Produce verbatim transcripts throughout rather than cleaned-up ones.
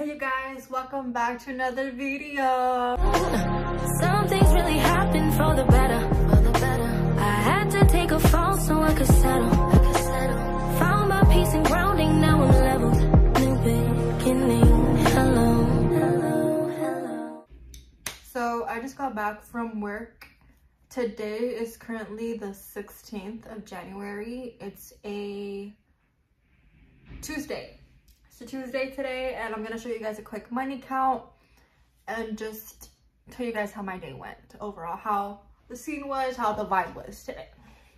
Hey you guys, welcome back to another video. Some things really happen for the better, for the better. I had to take a fall so I could settle, I could settle. Found my peace and grounding, now I'm leveled. New beginning, hello, hello, hello. So I just got back from work. Today is currently the sixteenth of January. It's a Tuesday. It's a Tuesday today, and I'm gonna show you guys a quick money count and just tell you guys how my day went overall, how the scene was, how the vibe was today.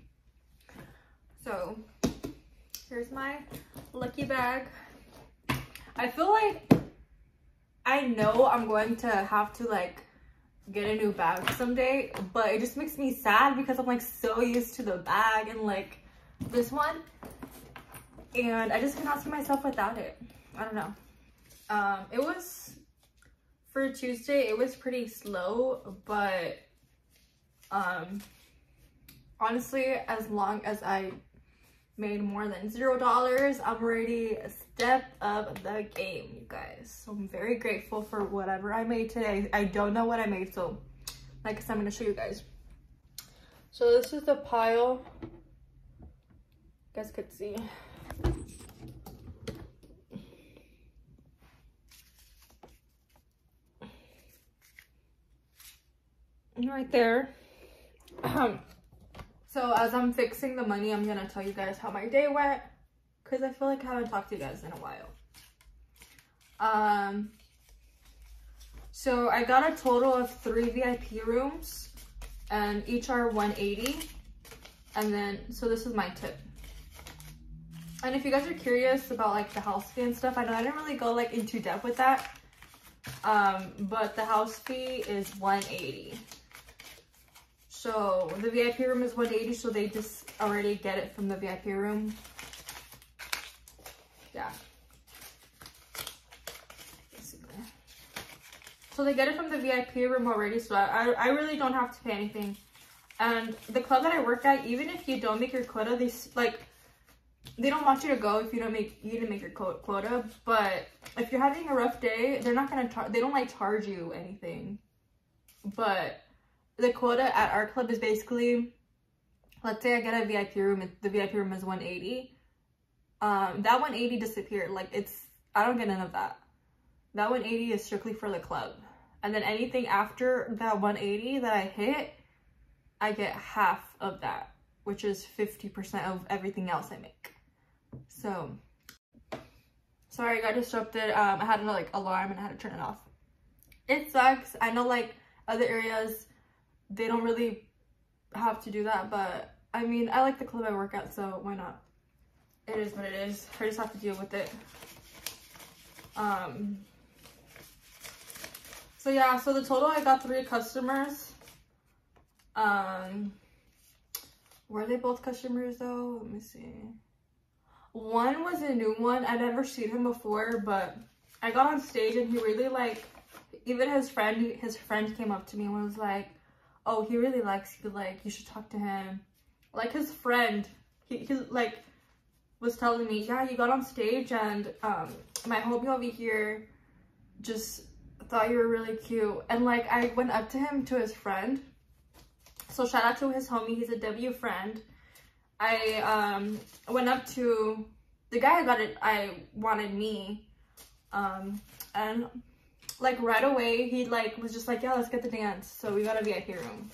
So here's my lucky bag. I feel like I know I'm going to have to like get a new bag someday, but it just makes me sad because I'm like so used to the bag and like this one, and I just cannot see myself without it. I don't know. Um it was, for Tuesday, it was pretty slow, but um honestly, as long as I made more than zero dollars, I'm already a step up the game, you guys. So I'm very grateful for whatever I made today. I don't know what I made, so like I said, I'm gonna show you guys. So this is the pile, you guys could see. Right there. Um, so as I'm fixing the money, I'm gonna tell you guys how my day went, because I feel like I haven't talked to you guys in a while. Um, so I got a total of three V I P rooms, and each are one eighty. And then, so this is my tip. And if you guys are curious about like the house fee and stuff, I know I didn't really go like into depth with that. Um, but the house fee is one eighty. So the V I P room is one eighty, so they just already get it from the V I P room. Yeah. So they get it from the V I P room already, so I, I really don't have to pay anything. And the club that I work at, even if you don't make your quota, they like they don't want you to go if you don't make you didn't make your quota. But if you're having a rough day, they're not gonna char they don't like charge you anything. But the quota at our club is basically, let's say I get a V I P room, the V I P room is one eighty. Um, that one eighty disappeared. Like it's, I don't get none of that. That one eighty is strictly for the club. And then anything after that one eighty that I hit, I get half of that, which is fifty percent of everything else I make. So, sorry, I got disrupted. Um, I had an like alarm and I had to turn it off. It sucks. I know like other areas, they don't really have to do that, but I mean, I like the club I work at, so why not? It is what it is. I just have to deal with it. Um, so yeah, so the total, I got three customers. Um, were they both customers though? Let me see. One was a new one. I'd never seen him before, but I got on stage and he really like, even his friend, his friend came up to me and was like, oh, he really likes you, like, you should talk to him. Like, his friend, he, he like, was telling me, yeah, you got on stage, and, um, my homie over here just thought you were really cute. And, like, I went up to him, to his friend. So, shout out to his homie, he's a W friend. I, um, went up to the guy that it, I wanted me, um, and like right away, he like was just like, yeah, let's get the dance. So we got a V I P room.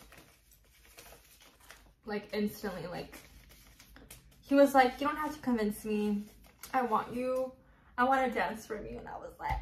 Like instantly, like he was like, you don't have to convince me. I want you. I want to dance for you. And I was like,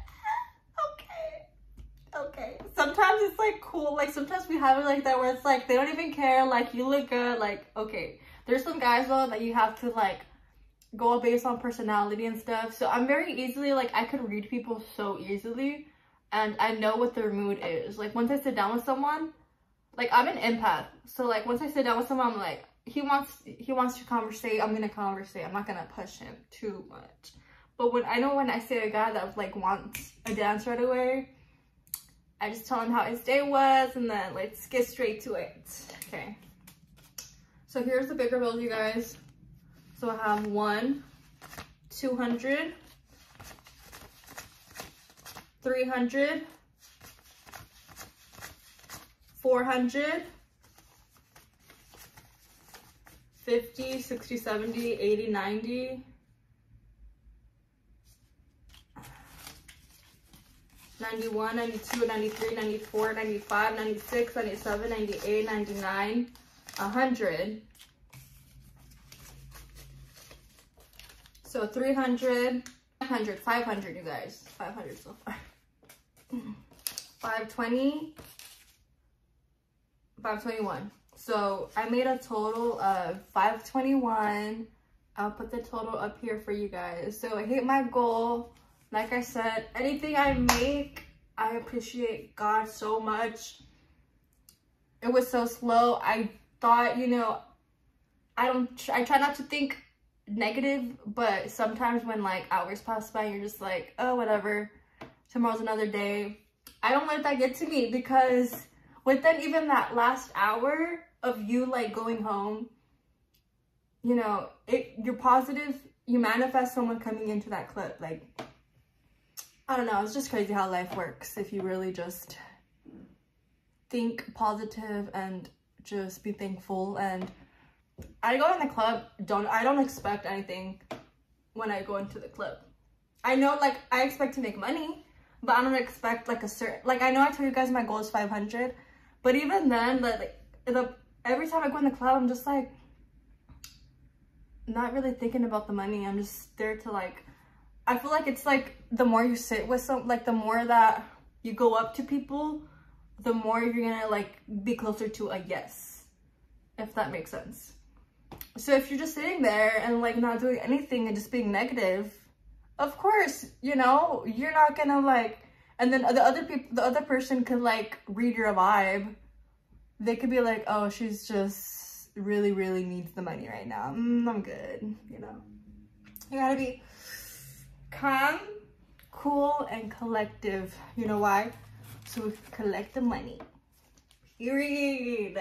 okay, okay. Sometimes it's like cool. Like sometimes we have it like that where it's like, they don't even care. Like you look good. Like, okay. There's some guys though that you have to like go based on personality and stuff. So I'm very easily like, I could read people so easily. And I know what their mood is. Like, once I sit down with someone, like, I'm an empath. So, like, once I sit down with someone, I'm like, he wants he wants to conversate. I'm going to conversate. I'm not going to push him too much. But when I know when I see a guy that, like, wants a dance right away, I just tell him how his day was. And then, let's get straight to it. Okay. So, here's the bigger bills, you guys. So, I have one, two hundred, three hundred, four hundred, fifty, sixty, seventy, eighty, ninety, ninety-one, ninety-two, ninety-three, ninety-four, ninety-five, ninety-six, ninety-seven, ninety-eight, ninety-nine, one hundred. So three hundred, five hundred, five hundred, you guys. five hundred so far. five twenty, five twenty-one. So I made a total of five twenty-one. I'll put the total up here for you guys. So I hit my goal. Like I said, anything I make, I appreciate God so much. It was so slow. I thought, you know, I don't, I try not to think negative, but sometimes when like hours pass by, you're just like, oh, whatever, tomorrow's another day. I don't let that get to me, because within even that last hour of you like going home, you know, it, you're positive, you manifest someone coming into that clip. Like, I don't know, it's just crazy how life works if you really just think positive and just be thankful. And I go in the club, don't I don't expect anything when I go into the club. I know, like, I expect to make money, but I don't expect like a certain, like, I know I told you guys my goal is five hundred, but even then, like, the every time I go in the club, I'm just like not really thinking about the money. I'm just there to, like, I feel like it's like the more you sit with some, like the more that you go up to people, the more you're gonna like be closer to a yes, if that makes sense. So if you're just sitting there and like not doing anything and just being negative, of course, you know, you're not gonna like, and then the other people, the other person could like read your vibe. They could be like, oh, she's just really, really needs the money right now. Mm, I'm good, you know. You gotta be calm, cool, and collective. You know why? So we can collect the money. Period.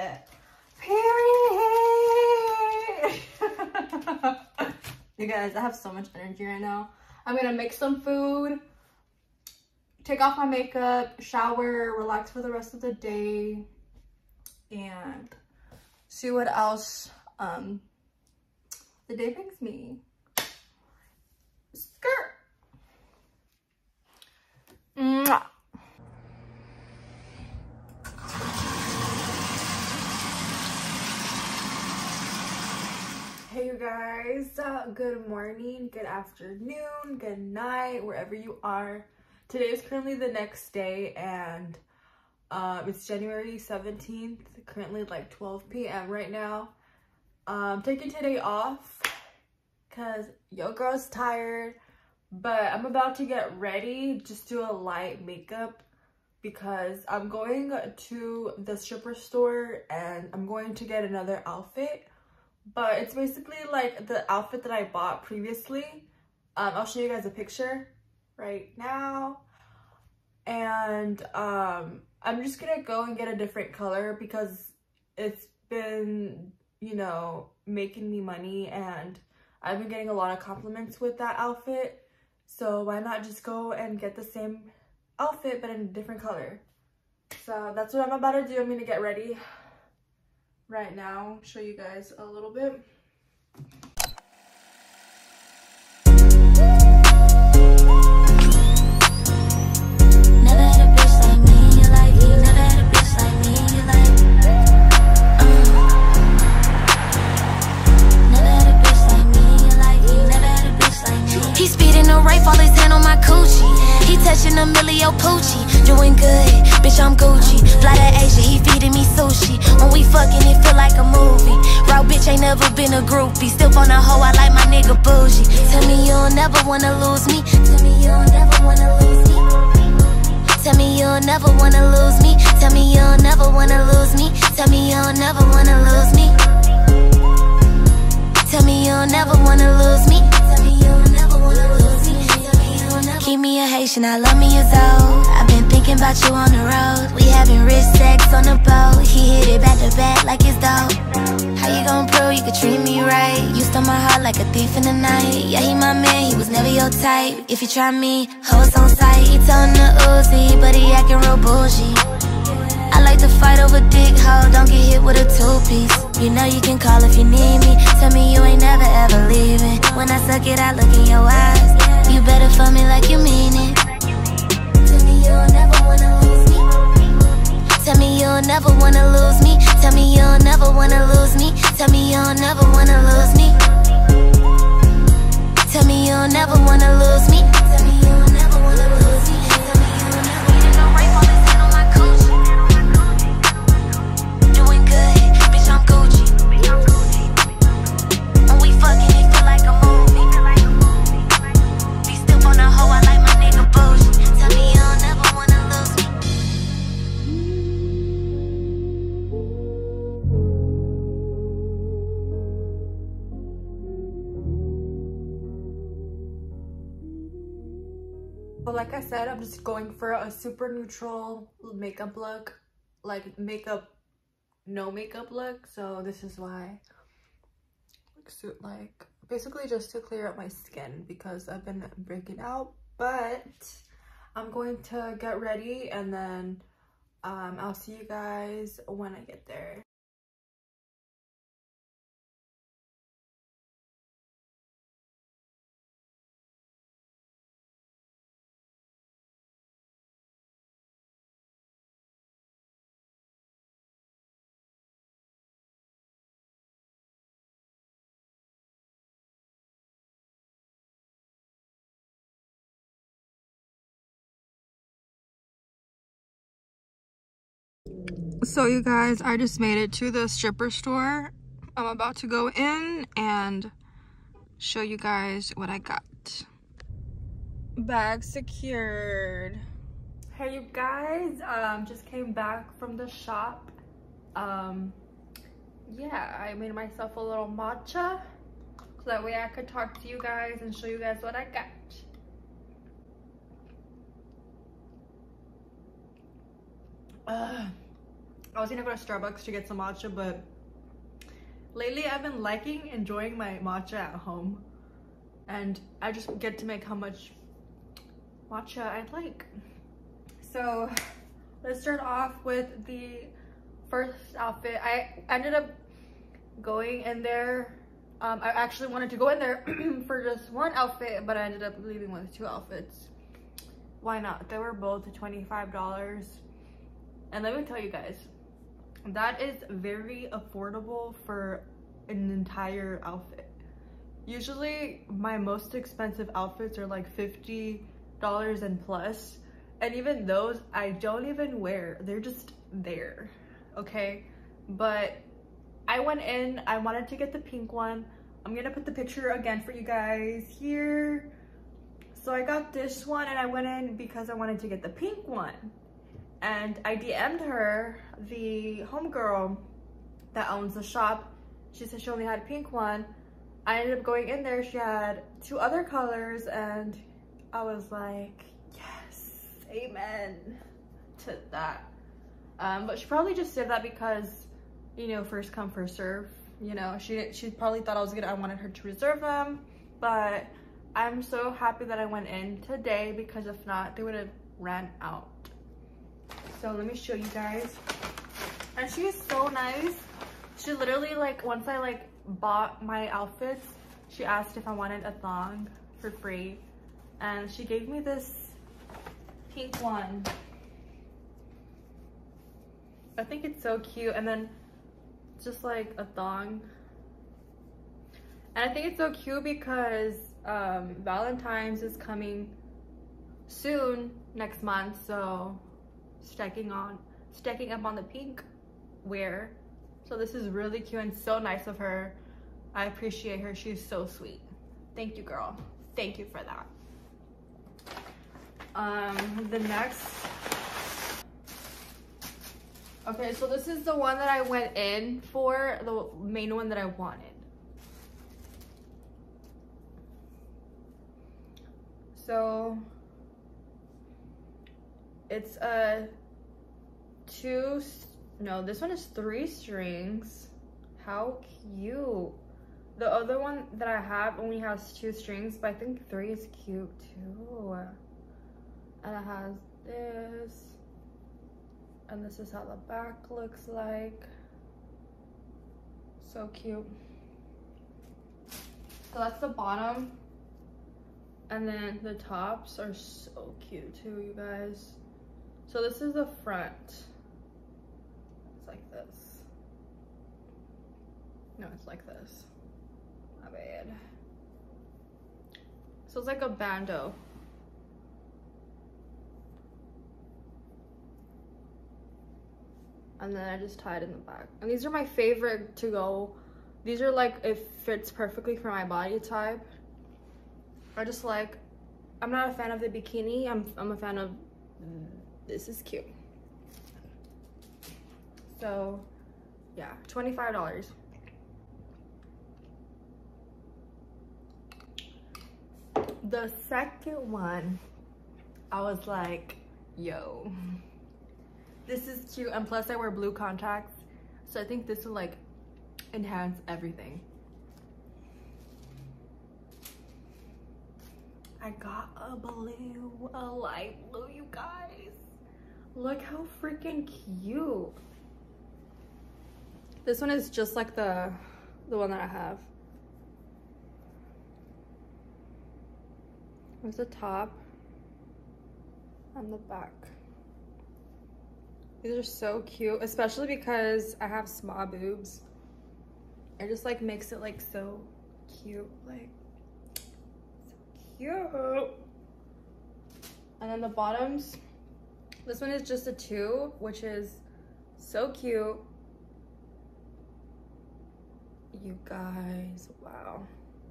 Period. You guys, I have so much energy right now. I'm gonna make some food, take off my makeup, shower, relax for the rest of the day, and see what else um, the day brings me. Skirt. Mwah. Hey you guys, uh, good morning, good afternoon, good night, wherever you are. Today is currently the next day, and uh, it's January seventeenth, currently like twelve p m right now. Um, taking today off because yo girl's tired, but I'm about to get ready, just do a light makeup because I'm going to the stripper store and I'm going to get another outfit. But it's basically like the outfit that I bought previously. Um, I'll show you guys a picture right now. And um, I'm just gonna go and get a different color because it's been, you know, making me money and I've been getting a lot of compliments with that outfit. So why not just go and get the same outfit but in a different color? So that's what I'm about to do. I'm gonna get ready right now, show you guys a little bit. Never had a bitch like me in your life. You never had a bitch like me in your life. Uh. Never had a bitch like me in your life. You never had a bitch like me. He speeding the rape, all his hand on my coochie. He touching a millio poochie. Doing good, bitch, I'm Gucci. Fly to Asia, he feeding me sushi. When we fucking, it feel like a movie. Raw bitch ain't never been a groupie. Still on a hoe, I like my nigga bougie. Tell me you'll never wanna lose me. Tell me you'll never wanna lose me. Tell me you'll never wanna lose me. Tell me you'll never wanna lose me. Tell me you'll never wanna lose me. Tell me you'll never wanna lose me. Tell me you'll never wanna lose me. Keep me a Haitian, I love me a Zoe. I've been thinking about you on the road. We having rich sex on the boat. He hit it back to back like it's dope. How you gon' prove you could treat me right? You stole my heart like a thief in the night. Yeah, he my man, he was never your type. If you try me, hoes on sight. He told him to ooze acting real bullshit. I like to fight over dick, hoe, don't get hit with a two-piece. You know you can call if you need me. Tell me you ain't never ever leaving. When I suck it, I look in your eyes. You better fuck me like you mean it. Tell me you'll never wanna lose me. Tell me you'll never wanna lose me. Tell me you'll never wanna lose me. Tell me you'll never wanna lose me. Tell me you'll never wanna lose me. Tell me you'll never wanna lose me. Tell me you'll never wanna no rape on this hand on my coochie. Doing good, bitch, I'm Gucci. When we fucking, it feel like a movie. Be still on a hoe, I like my nigga bougie. Tell me you'll never wanna lose me. But like I said, I'm just going for a super neutral makeup look, like makeup, no makeup look. So this is why, like, suit like basically just to clear up my skin because I've been breaking out. But I'm going to get ready and then um, I'll see you guys when I get there. So you guys, I just made it to the stripper store. I'm about to go in and show you guys what I got. Bag secured. Hey you guys, um, just came back from the shop. Um, yeah, I made myself a little matcha so that way I could talk to you guys and show you guys what I got. Ugh. I was gonna go to Starbucks to get some matcha, but lately I've been liking enjoying my matcha at home, and I just get to make how much matcha I'd like. So let's start off with the first outfit. I ended up going in there. Um, I actually wanted to go in there for just one outfit, but I ended up leaving with two outfits. Why not? They were both twenty-five dollars. And let me tell you guys, that is very affordable for an entire outfit. Usually my most expensive outfits are like fifty dollars and plus, and even those I don't even wear. They're just there, okay? But I went in, I wanted to get the pink one. I'm gonna put the picture again for you guys here. So I got this one and I went in because I wanted to get the pink one. And I D M'd her, the homegirl that owns the shop. She said she only had a pink one. I ended up going in there, she had two other colors, and I was like, yes, amen to that. Um, but she probably just did that because, you know, first come, first serve. You know, she, she probably thought I was gonna, I wanted her to reserve them. But I'm so happy that I went in today because if not, they would have ran out. So let me show you guys. And she is so nice. She literally, like, once I like bought my outfits, she asked if I wanted a thong for free. And she gave me this pink one. I think it's so cute. And then just like a thong. And I think it's so cute because um, Valentine's is coming soon next month. So stacking on stacking up on the pink wear. So this is really cute and so nice of her. I appreciate her. She's so sweet. Thank you, girl. Thank you for that. Um the next, okay, so this is the one that I went in for, the main one that I wanted. So it's a two, no, this one is three strings. How cute. The other one that I have only has two strings, but I think three is cute too. And it has this. And this is how the back looks like. So cute. So that's the bottom. And then the tops are so cute too, you guys. So this is the front. It's like this. No, it's like this. My bad. So it's like a bandeau. And then I just tie it in the back. And these are my favorite to go. These are like, it fits perfectly for my body type. I just like, I'm not a fan of the bikini. I'm, I'm a fan of, this is cute. So yeah, twenty-five dollars. The second one, I was like, yo, this is cute. And plus I wear blue contacts. So I think this will like enhance everything. I got a blue, a light blue, you guys. Look how freaking cute. This one is just like the, the one that I have. There's the top and the back. These are so cute, especially because I have small boobs. It just like makes it like so cute, like so cute. And then the bottoms, this one is just a two, which is so cute. You guys, wow.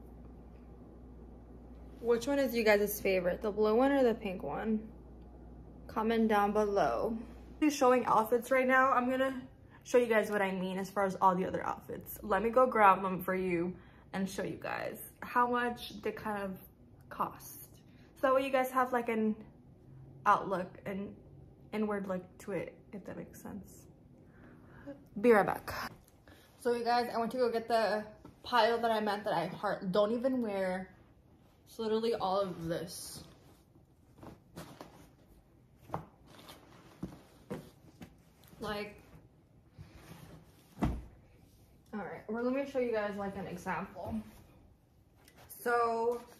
Which one is you guys' favorite? The blue one or the pink one? Comment down below. He's showing outfits right now. I'm gonna show you guys what I mean as far as all the other outfits. Let me go grab them for you and show you guys how much they kind of cost. So that way you guys have like an outlook and inward look to it, if that makes sense. Be right back. So you guys, I went to go get the pile that I meant that I heart don't even wear. It's literally all of this. Like, all right, well, let me show you guys like an example. So,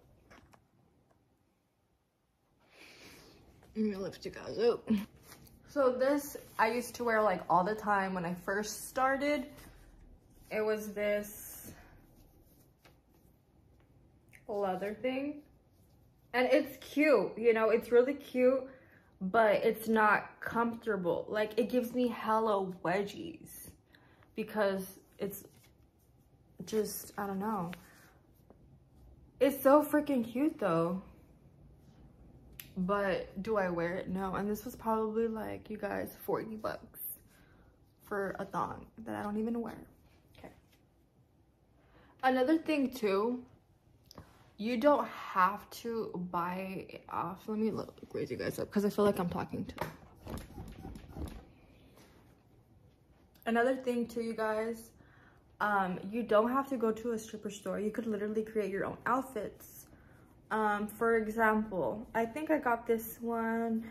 let me lift you guys up. So this, I used to wear like all the time when I first started. It was this leather thing. And it's cute, you know, it's really cute, but it's not comfortable. Like, it gives me hella wedgies because it's just, I don't know. It's so freaking cute though. But do I wear it? No. And this was probably like, you guys, forty bucks for a thong that I don't even wear. Okay. Another thing too, you don't have to buy it off. Let me look, raise you guys up because I feel like I'm talking to. Another thing too, you guys, um, you don't have to go to a stripper store. You could literally create your own outfits. Um, for example, I think I got this one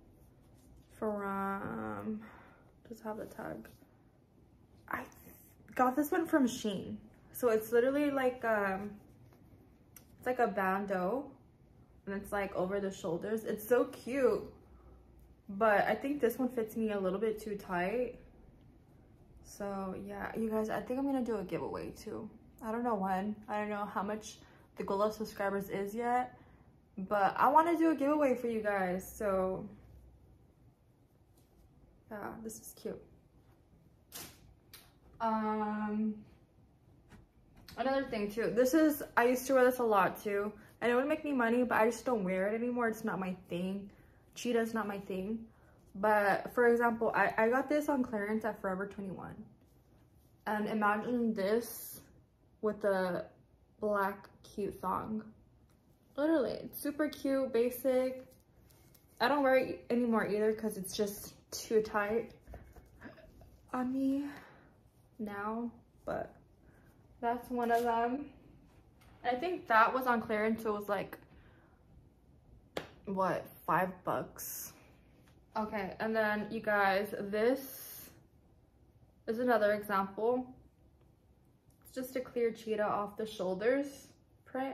from, does it have the tag? I got this one from Shein. So it's literally like, um, it's like a bandeau and it's like over the shoulders. It's so cute, but I think this one fits me a little bit too tight. So yeah, you guys, I think I'm gonna do a giveaway too. I don't know when, I don't know how much the goal of subscribers is yet, but I want to do a giveaway for you guys. So yeah, this is cute. Um another thing too, this is, I used to wear this a lot too, and it would make me money, but I just don't wear it anymore. It's not my thing. Cheetah's not my thing. But for example, I, I got this on clearance at Forever twenty-one, and imagine this with the black cute thong. Literally, it's super cute, basic. I don't wear it anymore either because it's just too tight on me now, but that's one of them. I think that was on clearance, so it was like, what, five bucks? Okay, and then you guys, this is another example. It's just a clear cheetah off the shoulders print.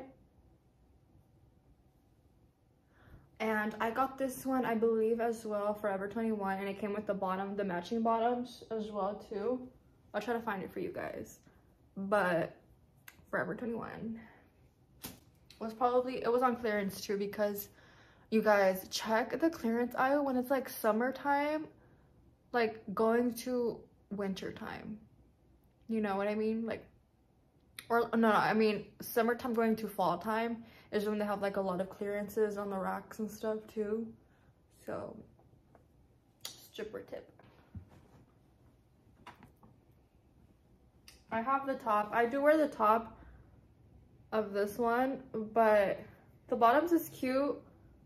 And I got this one, I believe, as well, Forever twenty-one, and it came with the bottom, the matching bottoms as well too. I'll try to find it for you guys. But Forever twenty-one was probably, it was on clearance too, because you guys, check the clearance aisle when it's like summertime, like going to winter time. You know what I mean? Like, or no, no, I mean summertime going to fall time is when they have like a lot of clearances on the racks and stuff too. So, stripper tip. I have the top. I do wear the top of this one, but the bottoms is cute.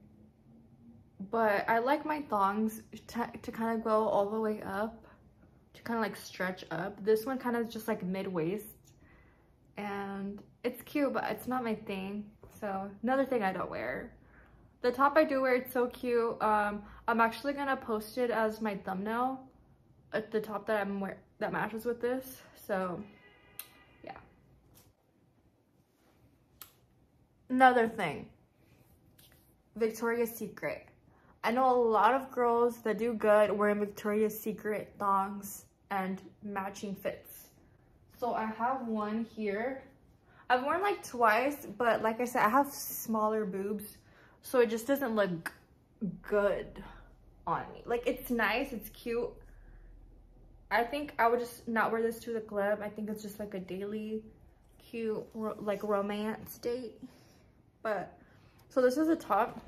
But I like my thongs to, to kind of go all the way up, to kind of like stretch up. This one kind of just like mid-waist, and it's cute, but it's not my thing. So another thing I don't wear. The top I do wear, it's so cute. Um, I'm actually gonna post it as my thumbnail at the top that I'm wear that matches with this. So yeah. Another thing, Victoria's Secret. I know a lot of girls that do good wearing Victoria's Secret thongs and matching fits. So I have one here. I've worn like twice, but like I said, I have smaller boobs, so it just doesn't look good on me. Like, it's nice, it's cute. I think I would just not wear this to the club. I think it's just like a daily cute ro like romance date. But so this is a top.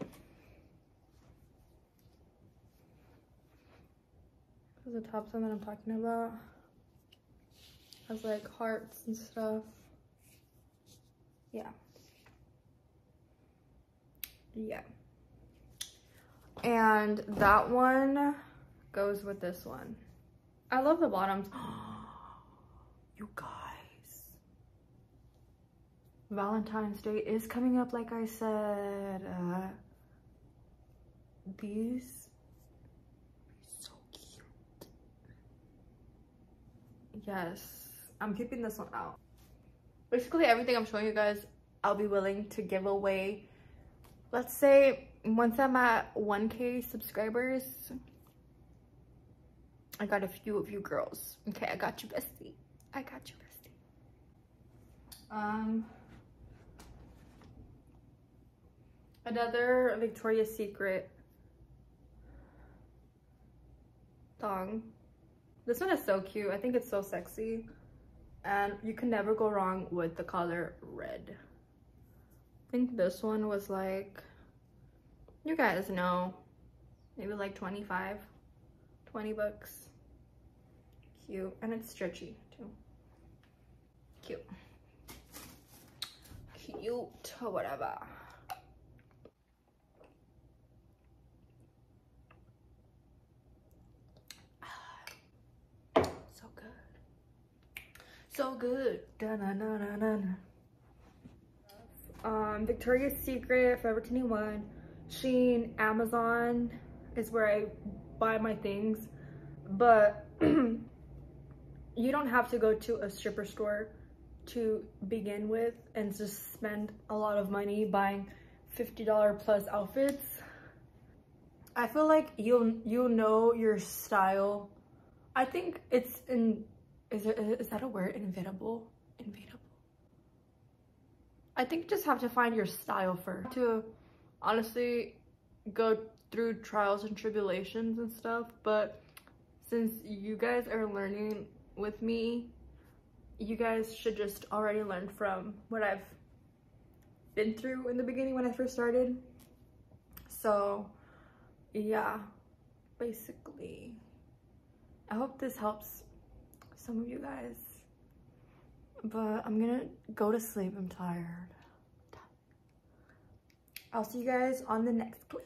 This is the top one that I'm talking about. Has like hearts and stuff. Yeah. Yeah. And that one goes with this one. I love the bottoms. You guys, Valentine's Day is coming up, like I said. Uh, these are so cute. Yes, I'm keeping this one out. Basically everything I'm showing you guys, I'll be willing to give away. Let's say once I'm at one K subscribers, I got a few of you girls. Okay, I got you, bestie. I got you, bestie. Um, another Victoria's Secret thong. This one is so cute. I think it's so sexy. And you can never go wrong with the color red. I think this one was like, you guys know, maybe like twenty-five, twenty bucks. Cute, and it's stretchy too. Cute. Cute, whatever. So good. So good. Da -na -na -na -na. Um, Victoria's Secret, Forever twenty-one, Shein, Amazon is where I buy my things. But you don't have to go to a stripper store to begin with and just spend a lot of money buying fifty dollar plus outfits. I feel like you'll you'll know your style. I think it's in is it is that a word? Inevitable? Inevitable. I think you just have to find your style first. To honestly go through trials and tribulations and stuff, but since you guys are learning with me, you guys should just already learn from what I've been through in the beginning when I first started. So yeah, basically, I hope this helps some of you guys, but I'm gonna go to sleep. I'm tired. I'll see you guys on the next clip.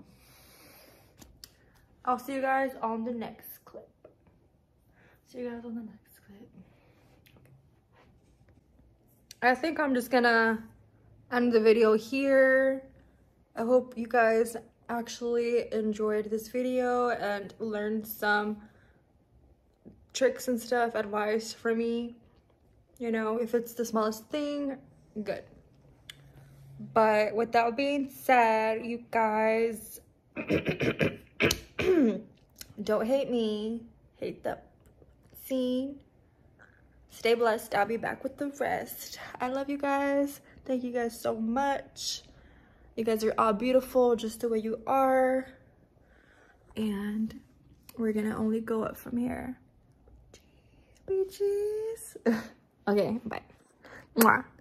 I'll see you guys on the next clip. See you guys on the next clip. I think I'm just gonna end the video here. I hope you guys actually enjoyed this video and learned some tricks and stuff, advice for me, you know, if it's the smallest thing, good. But with that being said, you guys, don't hate me, hate the scene. Stay blessed. I'll be back with the rest. I love you guys. Thank you guys so much. You guys are all beautiful just the way you are. And we're gonna only go up from here. Beaches. Okay, bye. Mwah.